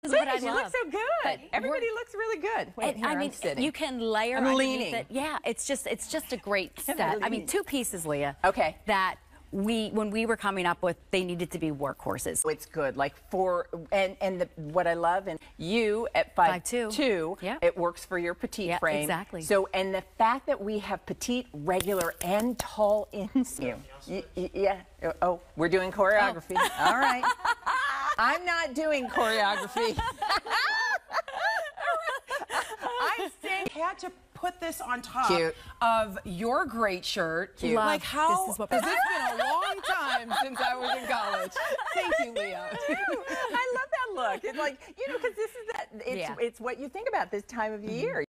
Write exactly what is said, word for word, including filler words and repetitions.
is what I you love. look so good. But Everybody looks really good. Wait, And, here, I I'm mean, sitting. you can layer I'm underneath leaning. it. Yeah, it's just it's just a great I'm set. I leaning. mean, two pieces, Leah. Okay. That we when we were coming up with, they needed to be workhorses. It's good, like for and and the, what I love, and you at five, Five two. two, Yeah. it works for your petite Yeah, frame. exactly. So, and the fact that we have petite, regular, and tall inseam. Y- y- yeah. Oh, we're doing choreography. Oh. All right. I'm not doing choreography. I think had to put this on top Cute. of your great shirt. Cute. Love. Like how? This is what- Because it's been a long time since I was in college. Thank you, Leah. I love that look. It's like, you know, because this is that. It's Yeah. it's what you think about this time of year.